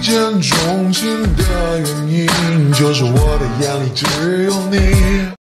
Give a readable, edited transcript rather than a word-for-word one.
见钟情的原因，就是我的眼里只有你。